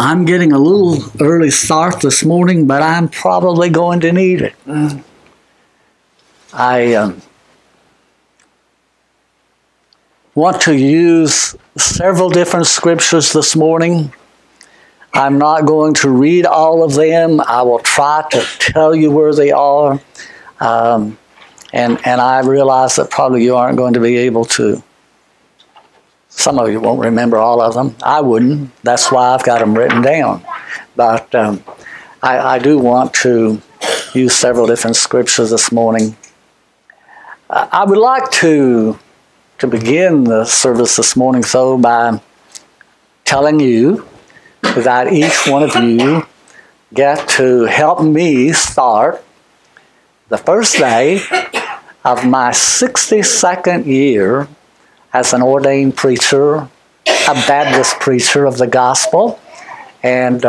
I'm getting a little early start this morning, but I'm probably going to need it. I want to use several different scriptures this morning. I'm not going to read all of them. I will try to tell you where they are. And I realize that probably you aren't going to be able to. Some of you won't remember all of them. I wouldn't. That's why I've got them written down. But I do want to use several different scriptures this morning. I would like to begin the service this morning, though, by telling you that each one of you get to help me start the first day of my 62nd year as an ordained preacher, a Baptist preacher of the gospel. And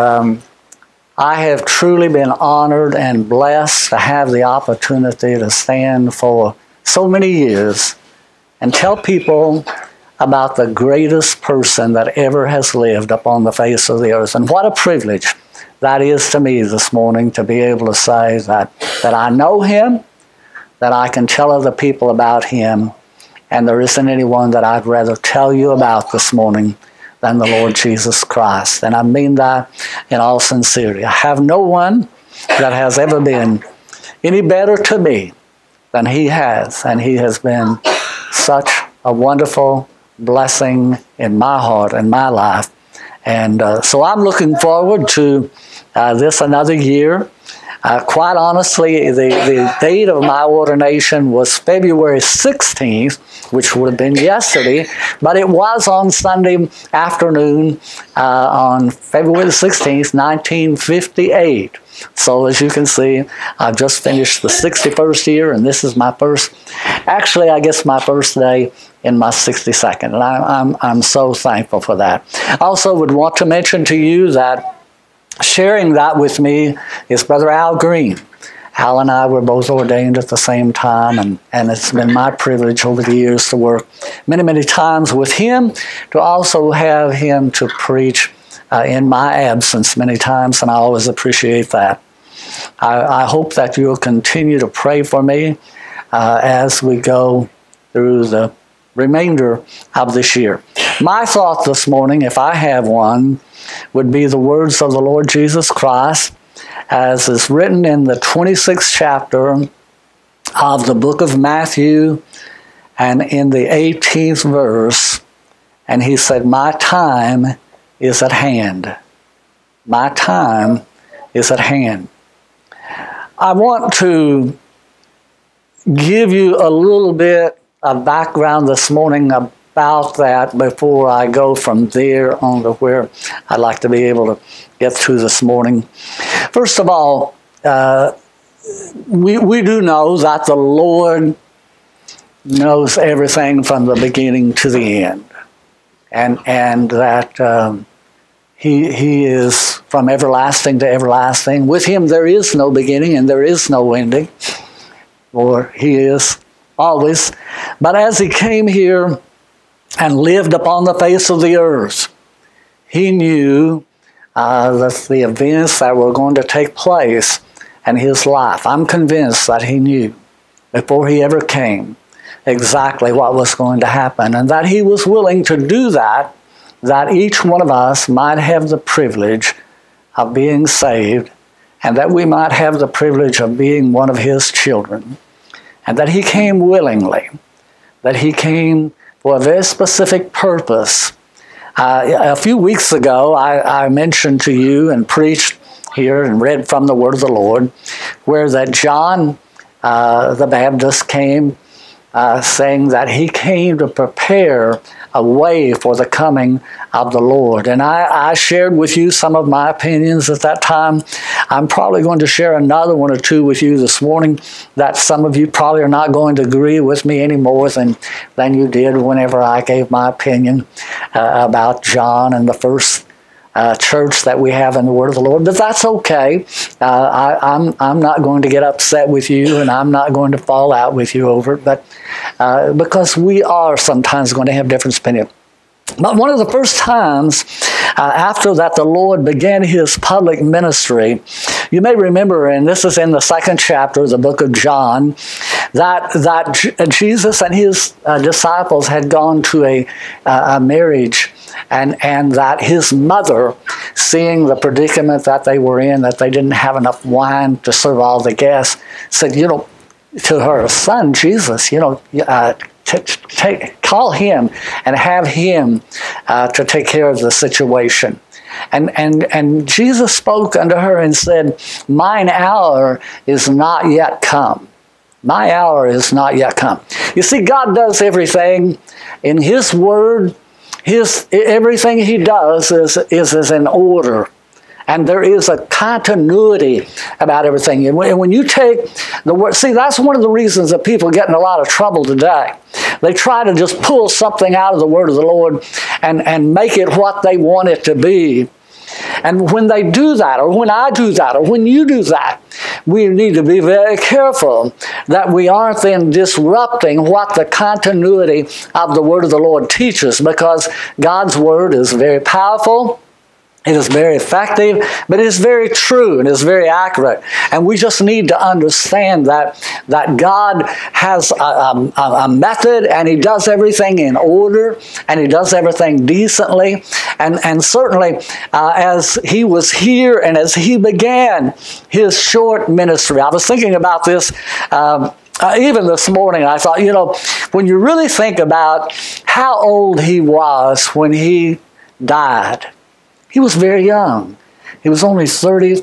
I have truly been honored and blessed to have the opportunity to stand for so many years and tell people about the greatest person that ever has lived upon the face of the earth. And what a privilege that is to me this morning to be able to say that I know him, that I can tell other people about him, and there isn't anyone that I'd rather tell you about this morning than the Lord Jesus Christ. And I mean that in all sincerity. I have no one that has ever been any better to me than he has. And he has been such a wonderful blessing in my heart and my life. And so I'm looking forward to this another year. Quite honestly, the date of my ordination was February 16th, which would have been yesterday, but it was on Sunday afternoon on February 16th, 1958. So as you can see, I've just finished the 61st year, and this is my first, actually I guess my first day in my 62nd, and I'm so thankful for that. I also would want to mention to you that sharing that with me is Brother Al Green. Al and I were both ordained at the same time, and it's been my privilege over the years to work many, many times with him, to also have him to preach in my absence many times, and I always appreciate that. I hope that you'll continue to pray for me as we go through the remainder of this year. My thought this morning, if I have one, would be the words of the Lord Jesus Christ, as is written in the 26th chapter of the book of Matthew and in the 18th verse. And he said, "My time is at hand. My time is at hand." I want to give you a little bit of background this morning about that before I go from there on to where I'd like to be able to get to this morning. First of all, we do know that the Lord knows everything from the beginning to the end, and that He is from everlasting to everlasting. With him there is no beginning and there is no ending, for he is always. But as he came here and lived upon the face of the earth, he knew that the events that were going to take place in his life, I'm convinced that he knew before he ever came exactly what was going to happen, and that he was willing to do that each one of us might have the privilege of being saved, and that we might have the privilege of being one of his children, and that he came willingly, that he came for a very specific purpose. A few weeks ago, I mentioned to you and preached here and read from the word of the Lord, where that John the Baptist came saying that he came to prepare a way for the coming of the Lord. And I shared with you some of my opinions at that time. I'm probably going to share another one or two with you this morning that some of you probably are not going to agree with me any more than you did whenever I gave my opinion about John and the first church that we have in the Word of the Lord. But that's okay. I'm not going to get upset with you, and I'm not going to fall out with you over it, but because we are sometimes going to have different opinions. But one of the first times after that the Lord began his public ministry, you may remember, and this is in the 2nd chapter of the book of John, that Jesus and his disciples had gone to a marriage, and that his mother, seeing the predicament that they were in, that they didn't have enough wine to serve all the guests, said, to her son, Jesus, call him and have him to take care of the situation. And Jesus spoke unto her and said, mine hour is not yet come. My hour is not yet come. You see, God does everything in his word. Everything he does is in order. And there is a continuity about everything. And when you take the word, see, that's one of the reasons that people get in a lot of trouble today. They try to just pull something out of the word of the Lord and make it what they want it to be. And when they do that, or when I do that, or when you do that, we need to be very careful that we aren't then disrupting what the continuity of the word of the Lord teaches, because God's word is very powerful. It is very effective, but it is very true and is very accurate. And we just need to understand that God has a method, and he does everything in order, and he does everything decently. And certainly, as he was here and as he began his short ministry, I was thinking about this even this morning. I thought, when you really think about how old he was when he died, he was very young. He was only 33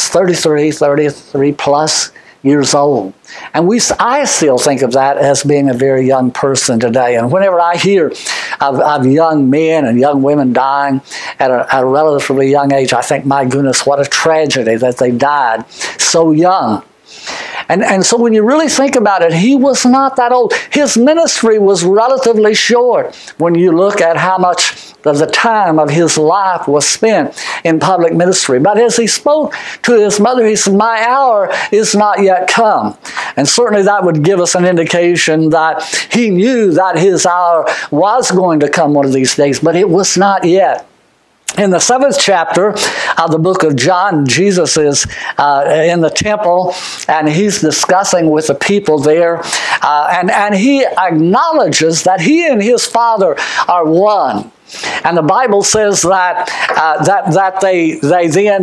plus years old. And I still think of that as being a very young person today. And whenever I hear of young men and young women dying at a relatively young age, I think, my goodness, what a tragedy that they died so young. And so when you really think about it, he was not that old. His ministry was relatively short when you look at how much of the time of his life was spent in public ministry. But as he spoke to his mother, he said, my hour is not yet come. And certainly that would give us an indication that he knew that his hour was going to come one of these days, but it was not yet. In the 7th chapter of the book of John, Jesus is in the temple, and he's discussing with the people there, and he acknowledges that he and his Father are one. And the Bible says that they then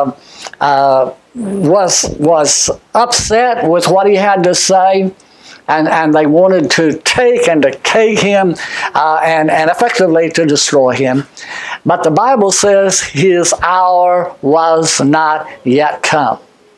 was upset with what he had to say. And they wanted to take him and effectively to destroy him. But the Bible says his hour was not yet come.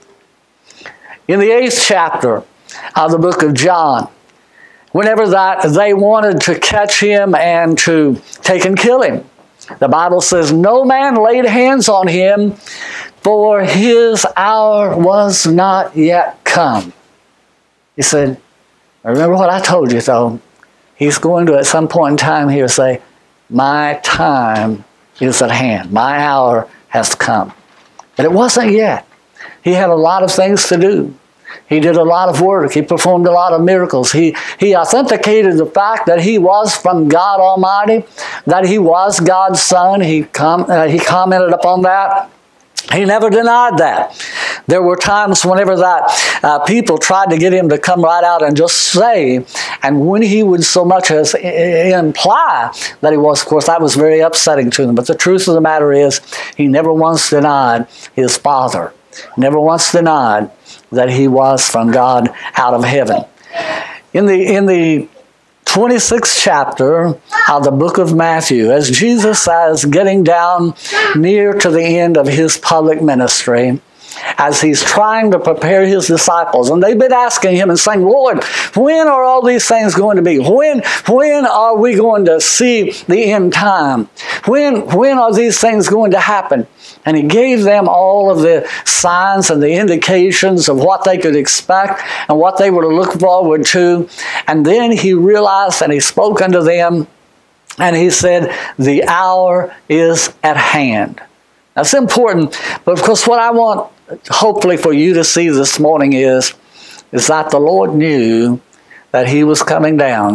In the 8th chapter of the book of John, whenever they wanted to catch him and to take and kill him, the Bible says, no man laid hands on him, for his hour was not yet come. He said, remember what I told you, though. He's going to, at some point in time here, say, my time is at hand. My hour has come. But it wasn't yet. He had a lot of things to do. He did a lot of work. He performed a lot of miracles. He authenticated the fact that he was from God Almighty, that he was God's Son. He commented upon that. He never denied that. There were times whenever that people tried to get him to come right out and just say, and when he would so much as imply that he was, of course, that was very upsetting to them. But the truth of the matter is, he never once denied his Father. Never once denied that he was from God out of heaven. In the 26th chapter of the book of Matthew, as Jesus is getting down near to the end of his public ministry, as he's trying to prepare his disciples, and they've been asking him and saying, Lord, when are all these things going to be? When are we going to see the end time? When are these things going to happen? And he gave them all of the signs and the indications of what they could expect and what they were to look forward to. And then he realized, and he spoke unto them, and he said, the hour is at hand. That's important, but of course what I want, hopefully, for you to see this morning is that the Lord knew that he was coming down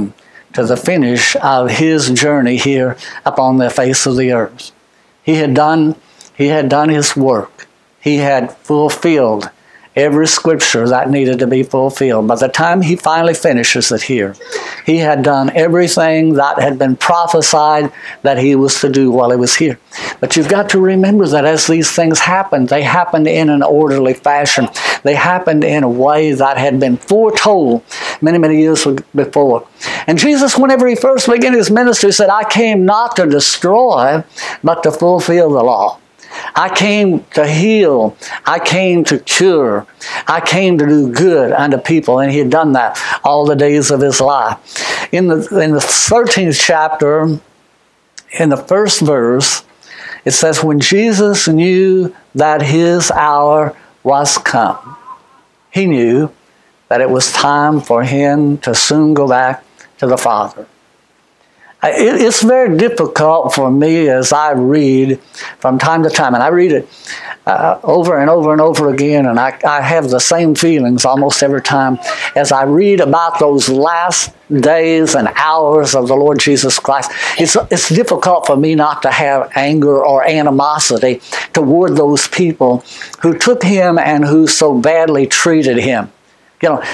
to the finish of his journey here upon the face of the earth. He had done his work. He had fulfilled every scripture that needed to be fulfilled. By the time he finally finishes it here, he had done everything that had been prophesied that he was to do while he was here. But you've got to remember that as these things happened, they happened in an orderly fashion. They happened in a way that had been foretold many, many years before. And Jesus, whenever he first began his ministry, said, I came not to destroy, but to fulfill the law. I came to heal. I came to cure. I came to do good unto people. And he had done that all the days of his life. In the 13th chapter, in the first verse, it says, when Jesus knew that his hour was come, he knew that it was time for him to soon go back to the Father. It's very difficult for me as I read from time to time, and I read it over and over and over again, and I have the same feelings almost every time as I read about those last days and hours of the Lord Jesus Christ. It's difficult for me not to have anger or animosity toward those people who took him and who so badly treated him. You know,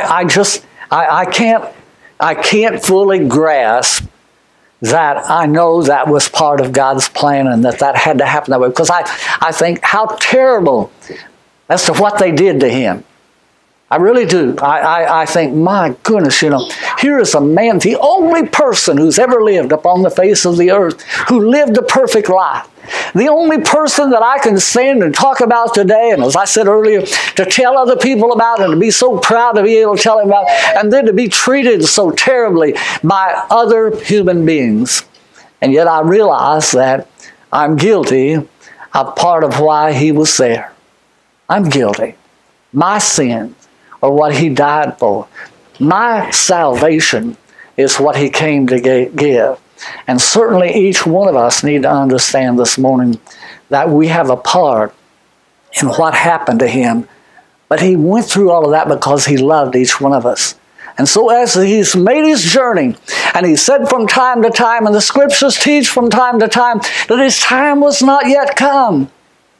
I can't fully grasp that I know that was part of God's plan and that had to happen that way. Because I think how terrible as to what they did to him. I really do. I think, my goodness, you know, here is a man, the only person who's ever lived upon the face of the earth, who lived a perfect life. The only person that I can stand and talk about today, and as I said earlier, to tell other people about and to be so proud to be able to tell them about, and then to be treated so terribly by other human beings. And yet I realize that I'm guilty of part of why he was there. I'm guilty. My sins are what he died for. My salvation is what he came to give. And certainly each one of us need to understand this morning that we have a part in what happened to him. But he went through all of that because he loved each one of us. And so as he's made his journey, and he said from time to time, and the scriptures teach from time to time, that his time was not yet come.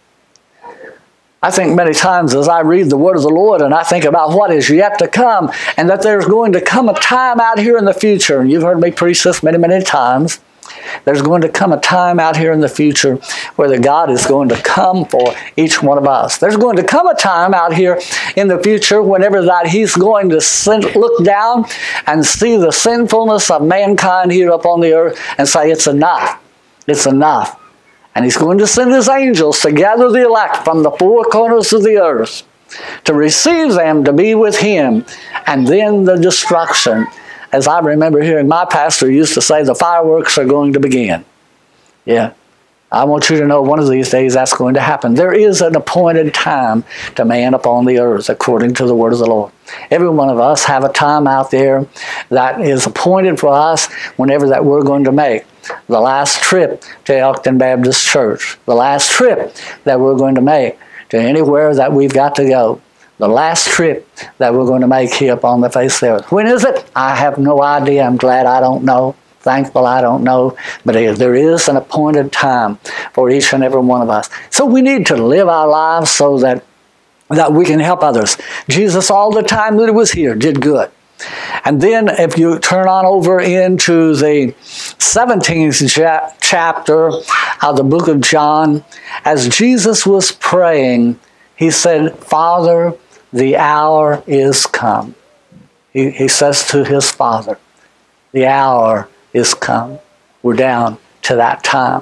I think many times as I read the word of the Lord and I think about what is yet to come and that there's going to come a time out here in the future, and you've heard me preach this many, many times, there's going to come a time out here in the future where the God is going to come for each one of us. There's going to come a time out here in the future whenever that he's going to look down and see the sinfulness of mankind here upon the earth and say, it's enough. It's enough. And he's going to send his angels to gather the elect from the four corners of the earth to receive them to be with him. And then the destruction. As I remember hearing my pastor used to say, the fireworks are going to begin. Yeah. I want you to know one of these days that's going to happen. There is an appointed time to man upon the earth according to the word of the Lord. Every one of us have a time out there that is appointed for us whenever that we're going to make the last trip to Elkton Baptist Church, the last trip that we're going to make to anywhere that we've got to go, the last trip that we're going to make here upon the face of the earth. When is it? I have no idea. I'm glad I don't know. Thankful I don't know, but there is an appointed time for each and every one of us. So we need to live our lives so that we can help others. Jesus, all the time that he was here, did good. And then if you turn on over into the 17th chapter of the book of John, as Jesus was praying, he said, Father, the hour is come. He says to his Father, the hour is come. We're down to that time.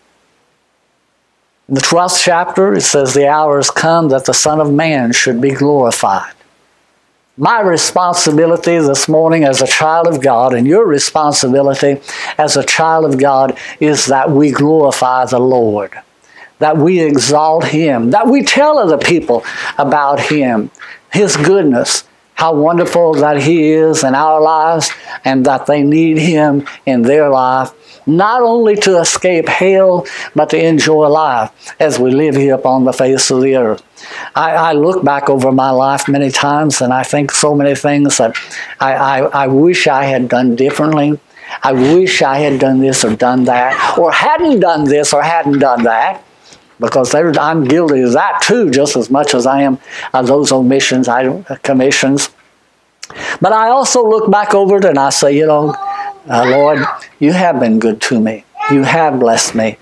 In the 12th chapter, it says, the hour is come that the Son of Man should be glorified. My responsibility this morning as a child of God, and your responsibility as a child of God, is that we glorify the Lord, that we exalt him, that we tell other people about him, his goodness, how wonderful that He is in our lives and that they need Him in their life, not only to escape hell, but to enjoy life as we live here upon the face of the earth. I look back over my life many times and I think so many things that I wish I had done differently. I wish I had done this or done that, or hadn't done this or hadn't done that, because I'm guilty of that too, just as much as I am of those omissions, commissions. But I also look back over it and I say, Lord, you have been good to me. You have blessed me.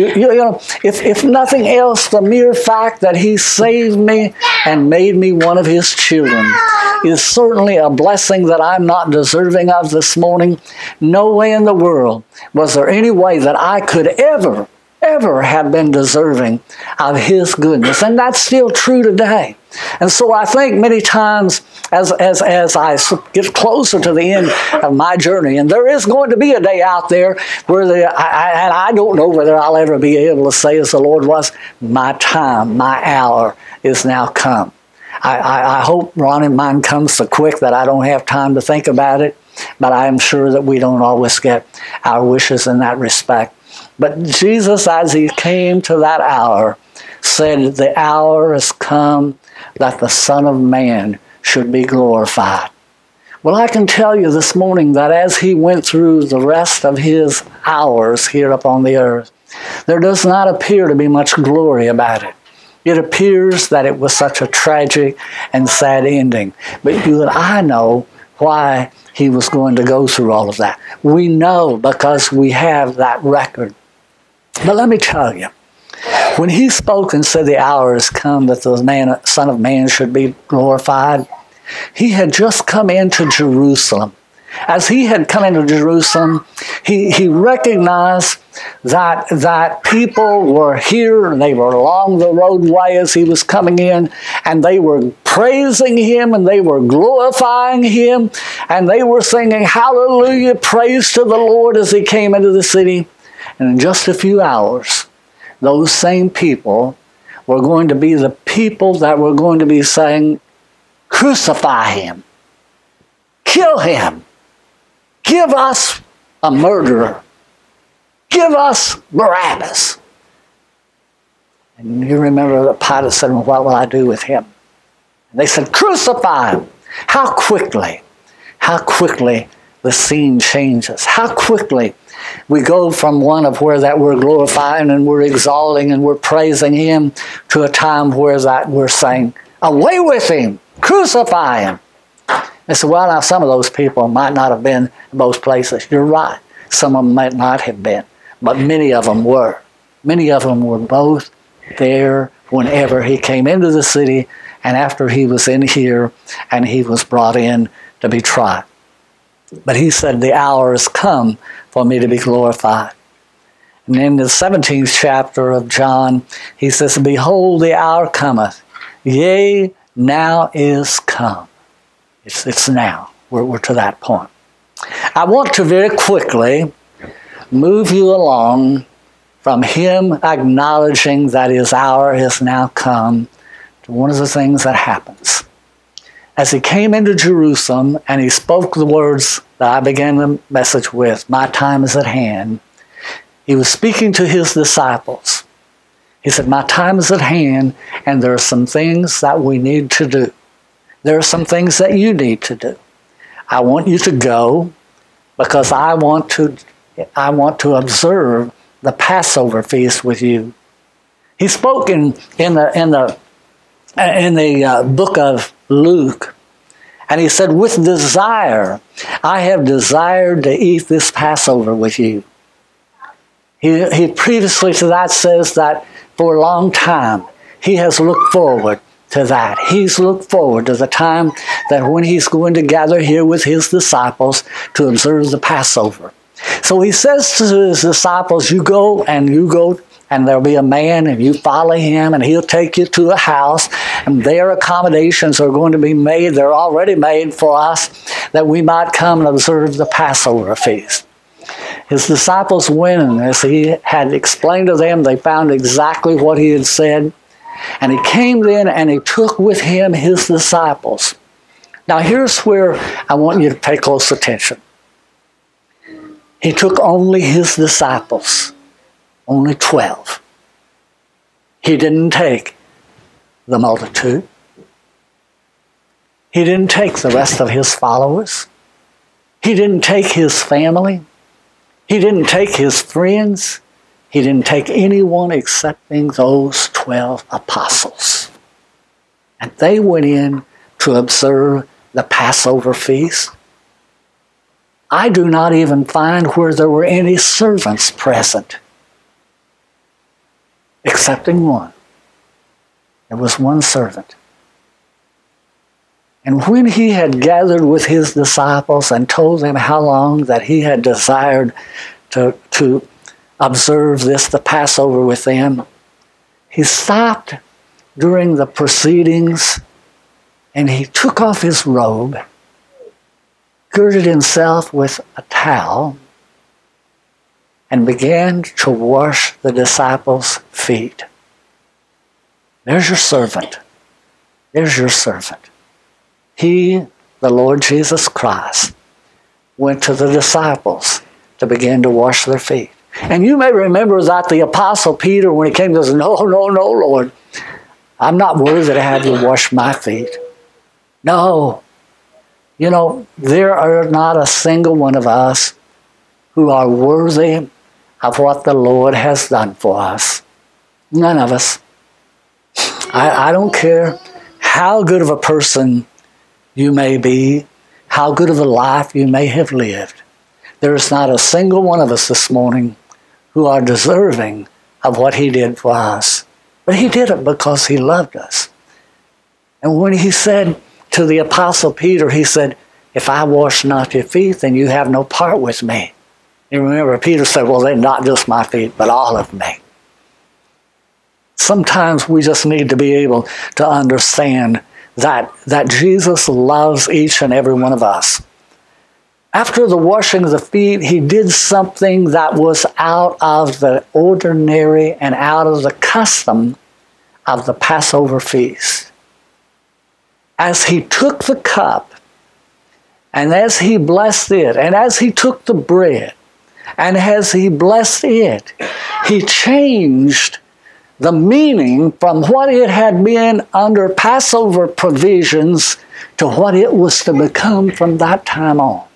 If nothing else, the mere fact that He saved me and made me one of His children is certainly a blessing that I'm not deserving of this morning. No way in the world was there any way that I could ever have been deserving of His goodness. And that's still true today. And so I think many times as I get closer to the end of my journey, and there is going to be a day out there where I don't know whether I'll ever be able to say as the Lord was, my time, my hour is now come. I hope, Ronnie, mine comes so quick that I don't have time to think about it, but I am sure that we don't always get our wishes in that respect. But Jesus, as He came to that hour, said, the hour has come that the Son of Man should be glorified. Well, I can tell you this morning that as He went through the rest of His hours here upon the earth, there does not appear to be much glory about it. It appears that it was such a tragic and sad ending. But you and I know why He was going to go through all of that. We know because we have that record. But let me tell you, when He spoke and said the hour has come that the Son of Man should be glorified, He had just come into Jerusalem. As He had come into Jerusalem, he recognized that people were here, and they were along the roadway as He was coming in, and they were praising Him, and they were glorifying Him, and they were singing, hallelujah, praise to the Lord as He came into the city. And in just a few hours, those same people were going to be the people that were going to be saying, crucify Him, kill Him, give us a murderer, give us Barabbas. And you remember that Pilate said, well, what will I do with Him? And they said, crucify Him. How quickly the scene changes. How quickly we go from one of where that we're glorifying and we're exalting and we're praising Him to a time where that we're saying, away with Him, crucify Him. They said, well, now some of those people might not have been in both places. You're right. Some of them might not have been. But many of them were. Many of them were both there whenever He came into the city and after He was in here and He was brought in to be tried. But He said, the hour has come for me to be glorified. And in the 17th chapter of John, He says, behold, the hour cometh. Yea, now is come. It's now. We're to that point. I want to very quickly move you along from Him acknowledging that His hour has now come to one of the things that happens. As He came into Jerusalem and He spoke the words that I began the message with, my time is at hand, He was speaking to His disciples. He said, my time is at hand and there are some things that we need to do. There are some things that you need to do. I want you to go because I want to observe the Passover feast with you. He spoke in the book of Luke, and He said, with desire, I have desired to eat this Passover with you. He previously to that says that for a long time He has looked forward to that. He's looked forward to the time that when He's going to gather here with His disciples to observe the Passover. So He says to His disciples, you go and there'll be a man and you follow him and he'll take you to a house and their accommodations are going to be made. They're already made for us that we might come and observe the Passover feast. His disciples went, and as He had explained to them, they found exactly what He had said. And He came then and He took with Him His disciples, Now here's where I want you to pay close attention. He took only his disciples, only 12. He didn't take the multitude. He didn't take the rest of his followers. He didn't take his family. He didn't take his friends. He didn't take anyone excepting those 12 apostles. And they went in to observe the Passover feast. I do not even find where there were any servants present, excepting one. There was one servant. And when he had gathered with his disciples and told them how long that he had desired to observe the Passover with them, he stopped during the proceedings and he took off his robe, girded himself with a towel, and began to wash the disciples' feet. There's your servant. There's your servant. He, the Lord Jesus Christ, went to the disciples to begin to wash their feet. And you may remember that the Apostle Peter, when he came, says, no, Lord, I'm not worthy to have you wash my feet. No. You know, there are not a single one of us who are worthy of what the Lord has done for us. None of us. I don't care how good of a person you may be, how good of a life you may have lived. There is not a single one of us this morning who are deserving of what he did for us. But he did it because he loved us. And when he said to the Apostle Peter, he said, if I wash not your feet, then you have no part with me. You remember, Peter said, well, then not just my feet, but all of me. Sometimes we just need to be able to understand that Jesus loves each and every one of us. After the washing of the feet, he did something that was out of the ordinary and out of the custom of the Passover feast. As he took the cup, and as he blessed it, and as he took the bread, and as he blessed it, he changed the meaning from what it had been under Passover provisions to what it was to become from that time on.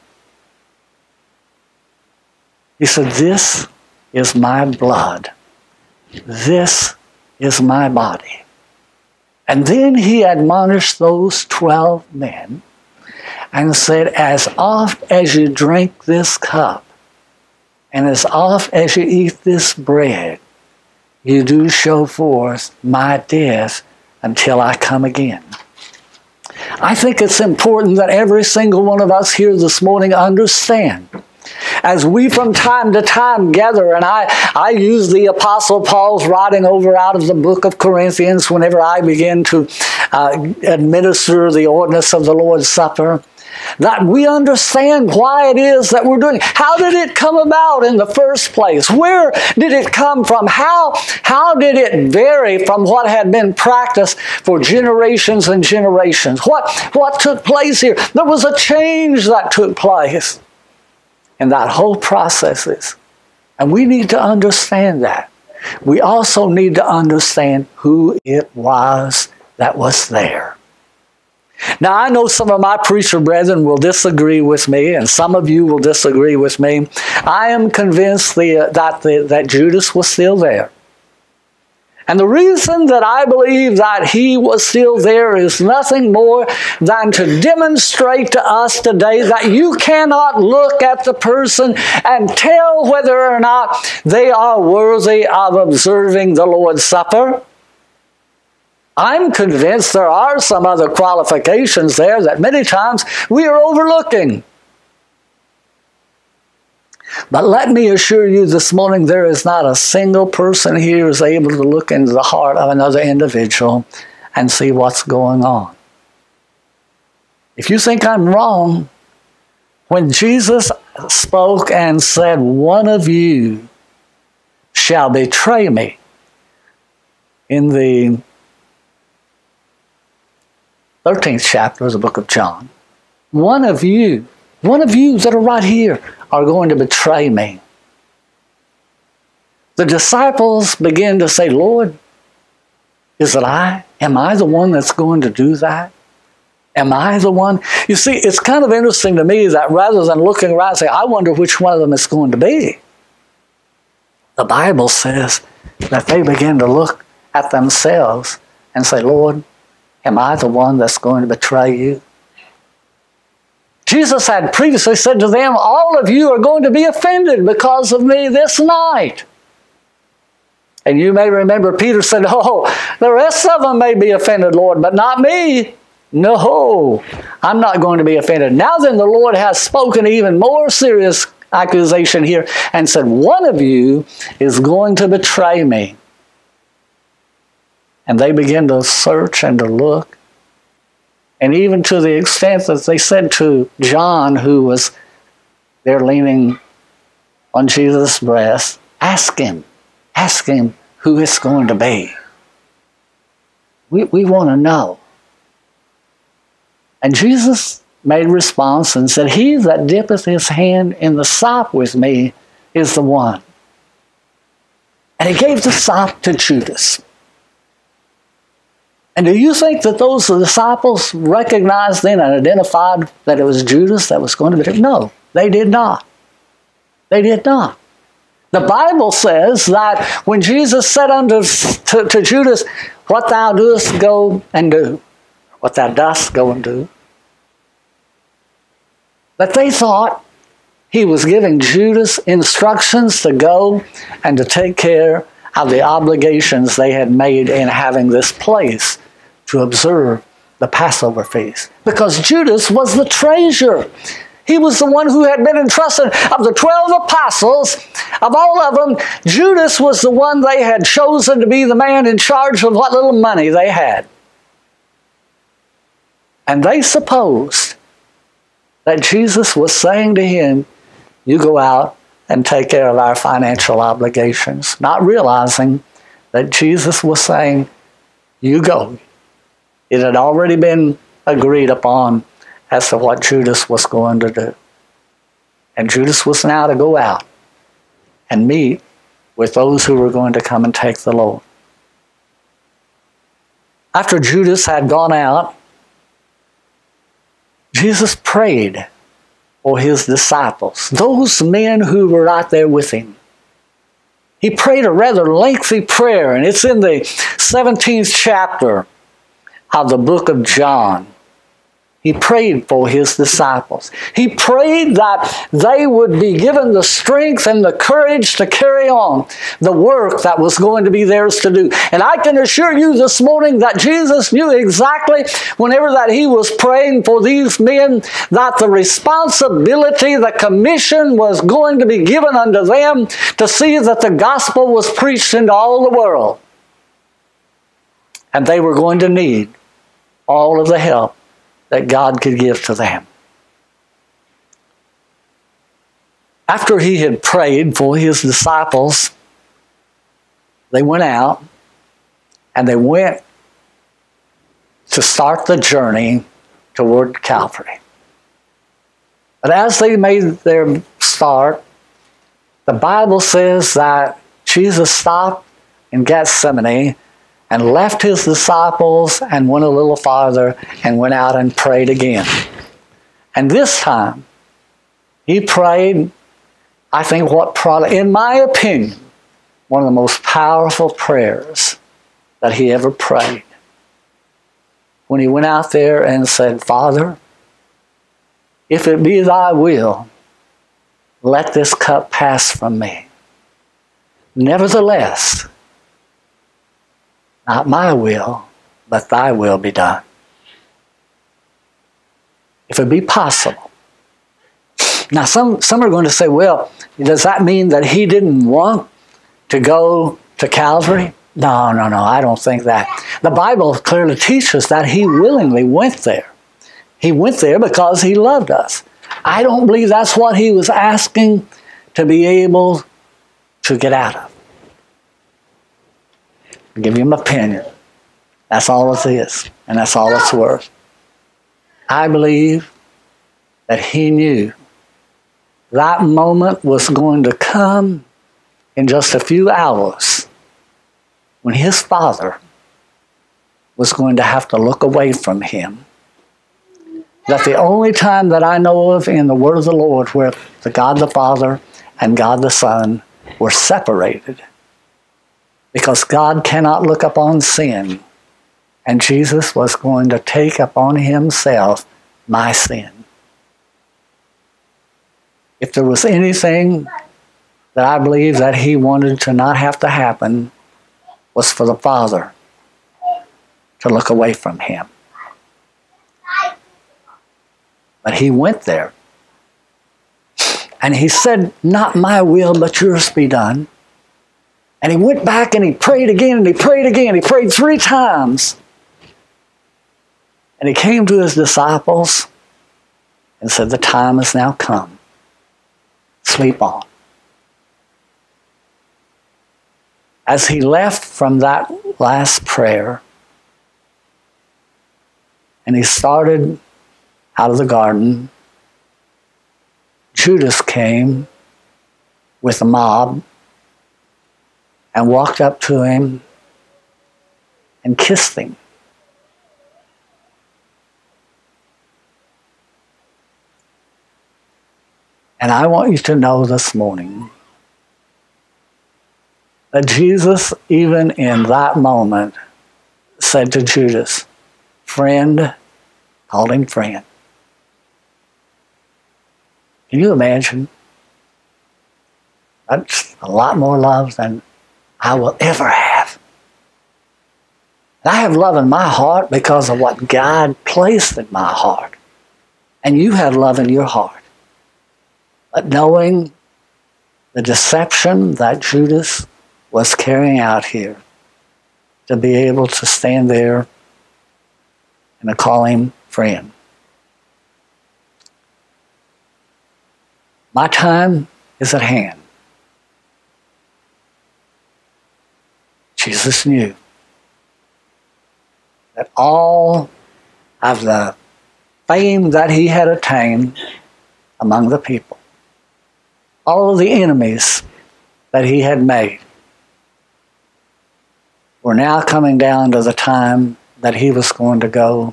He said, this is my blood. This is my body. And then he admonished those 12 men and said, as oft as you drink this cup, and as oft as you eat this bread, you do show forth my death until I come again. I think it's important that every single one of us here this morning understand, as we from time to time gather, and I use the Apostle Paul's writing over out of the book of Corinthians whenever I begin to administer the ordinance of the Lord's Supper, that we understand why it is that we're doing it. How did it come about in the first place? Where did it come from? How did it vary from what had been practiced for generations and generations? What took place here? There was a change that took place in that whole process. And we need to understand that. We also need to understand who it was that was there. Now, I know some of my preacher brethren will disagree with me, and some of you will disagree with me. I am convinced that Judas was still there. And the reason that I believe that he was still there is nothing more than to demonstrate to us today that you cannot look at the person and tell whether or not they are worthy of observing the Lord's Supper. I'm convinced there are some other qualifications there that many times we are overlooking. But let me assure you this morning, there is not a single person here who is able to look into the heart of another individual and see what's going on. If you think I'm wrong, when Jesus spoke and said, one of you shall betray me, in the 13th chapter of the book of John, one of you that are right here are going to betray me. The disciples begin to say, Lord, is it I? Am I the one that's going to do that? Am I the one? You see, it's kind of interesting to me that rather than looking around and saying, I wonder which one of them it's going to be, the Bible says that they begin to look at themselves and say, Lord, am I the one that's going to betray you? Jesus had previously said to them, all of you are going to be offended because of me this night. And you may remember Peter said, oh, the rest of them may be offended, Lord, but not me. No, I'm not going to be offended. Now then, the Lord has spoken even more serious accusation here and said, one of you is going to betray me. And they begin to search and to look. And even to the extent that they said to John, who was there leaning on Jesus' breast, ask him who it's going to be. We want to know. And Jesus made response and said, he that dippeth his hand in the sop with me is the one. And he gave the sop to Judas. And do you think that those disciples recognized then and identified that it was Judas that was going to be? No, they did not. They did not. The Bible says that when Jesus said to Judas, what thou doest, go and do. What thou dost, go and do. That they thought he was giving Judas instructions to go and to take care of the obligations they had made in having this place to observe the Passover feast. Because Judas was the treasurer. He was the one who had been entrusted. Of the 12 apostles, of all of them, Judas was the one they had chosen to be the man in charge of what little money they had. And they supposed that Jesus was saying to him, you go out and take care of our financial obligations, not realizing that Jesus was saying, you go. It had already been agreed upon as to what Judas was going to do. And Judas was now to go out and meet with those who were going to come and take the Lord. After Judas had gone out, Jesus prayed for his disciples, those men who were out there with him. He prayed a rather lengthy prayer, and it's in the 17th chapter of the book of John. He prayed for his disciples. He prayed that they would be given the strength and the courage to carry on the work that was going to be theirs to do. And I can assure you this morning that Jesus knew exactly whenever that he was praying for these men that the responsibility, the commission was going to be given unto them to see that the gospel was preached into all the world. And they were going to need all of the help that God could give to them. After he had prayed for his disciples, they went out and they went to start the journey toward Calvary. But as they made their start, the Bible says that Jesus stopped in Gethsemane and left his disciples and went a little farther and went out and prayed again. And this time, he prayed, I think, in my opinion, one of the most powerful prayers that he ever prayed. When he went out there and said, Father, if it be thy will, let this cup pass from me. Nevertheless, not my will, but thy will be done. If it be possible. Now, some are going to say, well, does that mean that he didn't want to go to Calvary? No, I don't think that. The Bible clearly teaches that he willingly went there. He went there because he loved us. I don't believe that's what he was asking to be able to get out of. I'll give you my opinion. That's all it is, and that's all it's worth. I believe that he knew that moment was going to come in just a few hours when his Father was going to have to look away from him. That the only time that I know of in the Word of the Lord where the God the Father and God the Son were separated, because God cannot look upon sin, and Jesus was going to take upon himself my sin. If there was anything that I believe that he wanted to not have to happen, was for the Father to look away from him. But he went there. And he said, not my will, but yours be done. And he went back and he prayed again and he prayed again. He prayed 3 times. And he came to his disciples and said, the time has now come. Sleep on. As he left from that last prayer, and he started out of the garden, Judas came with a mob and walked up to him and kissed him. And I want you to know this morning that Jesus, even in that moment, said to Judas, friend, called him friend. Can you imagine? That's a lot more love than I will ever have. And I have love in my heart because of what God placed in my heart. And you have love in your heart. But knowing the deception that Judas was carrying out here, to be able to stand there and to call him friend. My time is at hand. Jesus knew that all of the fame that he had attained among the people, all of the enemies that he had made, were now coming down to the time that he was going to go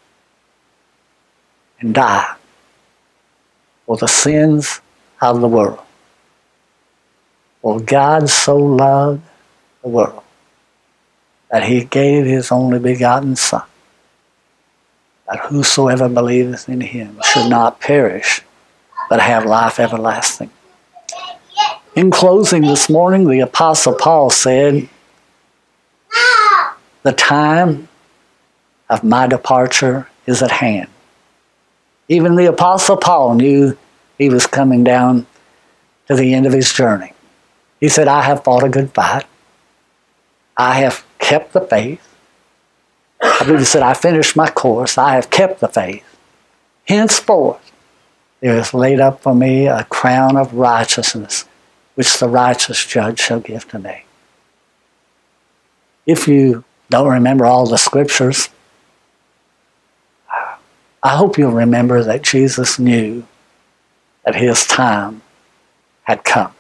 and die for the sins of the world. For God so loved the world that he gave his only begotten Son, that whosoever believeth in him should not perish, but have life everlasting. In closing this morning, the Apostle Paul said, the time of my departure is at hand. Even the Apostle Paul knew he was coming down to the end of his journey. He said, I have fought a good fight. I have kept the faith. I believe he said, I finished my course. I have kept the faith. Henceforth, there is laid up for me a crown of righteousness, which the righteous judge shall give to me. If you don't remember all the scriptures, I hope you'll remember that Jesus knew that his time had come.